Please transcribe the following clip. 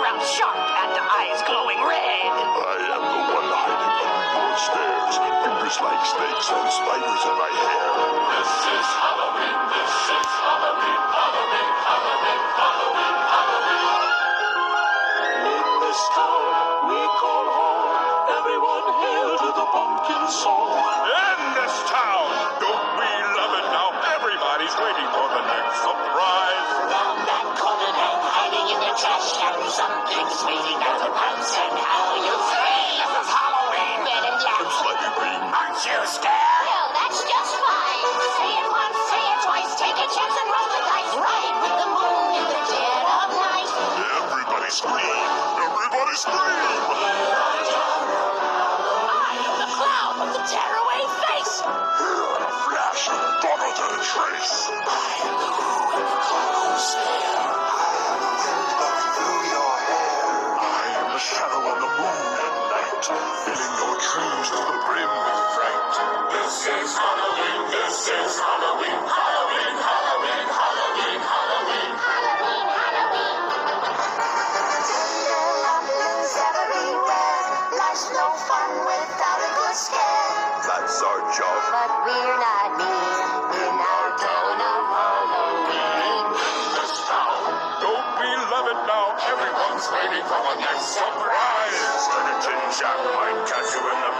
background sharp and eyes glowing red. I am the one hiding behind those stairs. Fingers like snakes and spiders in my hair. This is Halloween, this is Halloween, Halloween, Halloween, Halloween, Halloween. In this town we call home, everyone hail to the pumpkin song. In this town, don't we love it now? Everybody's waiting for the next surprise. Round that corner and hiding in the trash can, something's waiting out of pants and how you scream. This is Halloween. Red and black. It's like a green. Aren't you scared? Well, that's just fine. Say it once, say it twice, take a chance and roll the dice. Ride with the moon in the dead of night. Everybody scream! Everybody scream! I am the clown with the tearaway face. Here in a flash, Donald and Trace. I am the who in the cold stare. Through your hair. I am the shadow on the moon at night, filling your dreams to the brim with fright. This is Halloween, this is Halloween, Halloween, Halloween, Halloween, Halloween, Halloween, Halloween. Lanterns everywhere, life's no fun without a good scare. That's our job. But we're not mean in our town of Halloween. In this town, Don't we love it now? Everyone's waiting for the next surprise. And a tin jack might catch you in the